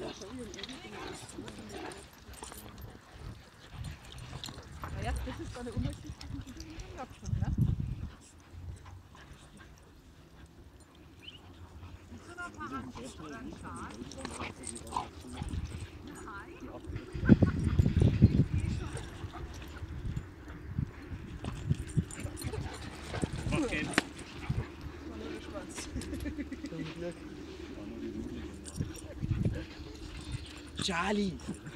Naja, das ist eine Unterschied zwischen Fischchen und Jagdhund, ne? Mit so einer Paradies oder ein Schal? Mach geht's. War nur der Schwanz. Charlie!